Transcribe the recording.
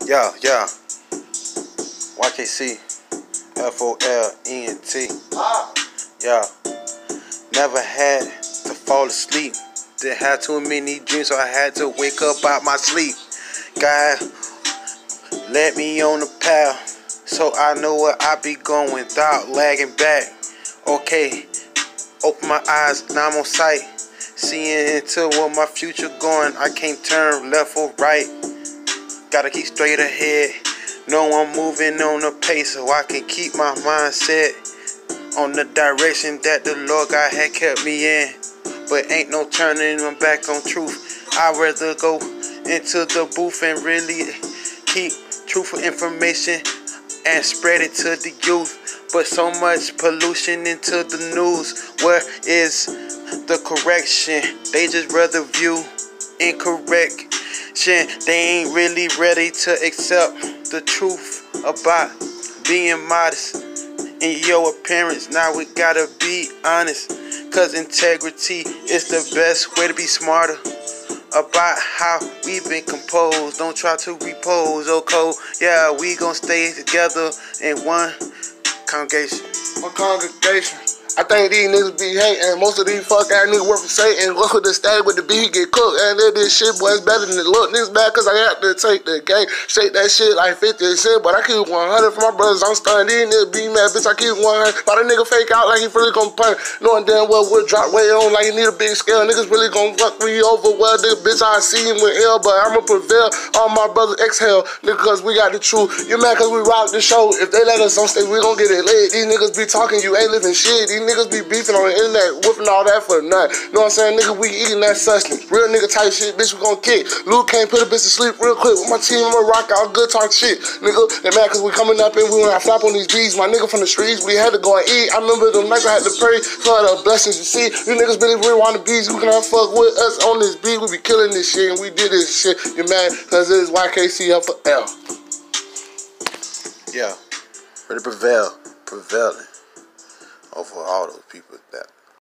Yeah, YKC, FOLENT. Yeah, never had to fall asleep. Didn't have too many dreams, so I had to wake up out my sleep. God let me on the path, so I know where I be going without lagging back. Okay, open my eyes, now I'm on sight. Seeing into where my future going, I can't turn left or right. Gotta keep straight ahead. Know I'm moving on the pace, so I can keep my mind set on the direction that the Lord God had kept me in. But ain't no turning my back on truth. I'd rather go into the booth and really keep truthful information and spread it to the youth. But so much pollution into the news. Where is the correction? They just rather view incorrection. They ain't really ready to accept the truth about being modest in your appearance. Now we gotta be honest, cause integrity is the best way to be smarter about how we've been composed. Don't try to repose, oh cold. Yeah, we gon' stay together in one congregation. One congregation. I think these niggas be hating. Most of these fuck ass niggas work for Satan. Look with the steak with the beef get cooked. And then this shit, boy, it's better than it look. Niggas bad cause I have to take the game. Shake that shit like 50 cents. But I keep 100 for my brothers. I'm stunning. These niggas be mad, bitch. I keep 100. But a nigga fake out like he really gon' punch. Knowing damn well we'll drop way on like he need a big scale. Niggas really gon' fuck me over. Well, nigga, bitch, I see him with hell. But I'ma prevail. All my brothers exhale. Nigga, cause we got the truth. You mad cause we rock the show. If they let us on stage, we gon' get it lit. These niggas be talking, you ain't living shit. These niggas be beefing on the internet, whipping all that for nothing. You know what I'm saying? Nigga, we eating that sustenance. Real nigga type shit, bitch, we gon' kick. Luke can't put a bitch to sleep real quick. With my team, I'ma rock out good talk shit. Nigga, they mad cause we coming up and we wanna flap on these beats. My nigga from the streets, we had to go and eat. I remember them nights I had to pray for the blessings. You see, you niggas really want the beats. You cannot fuck with us on this beat. We be killing this shit and we did this shit. You mad cause it is YKC FOL. Yeah, ready to prevailing over all those people that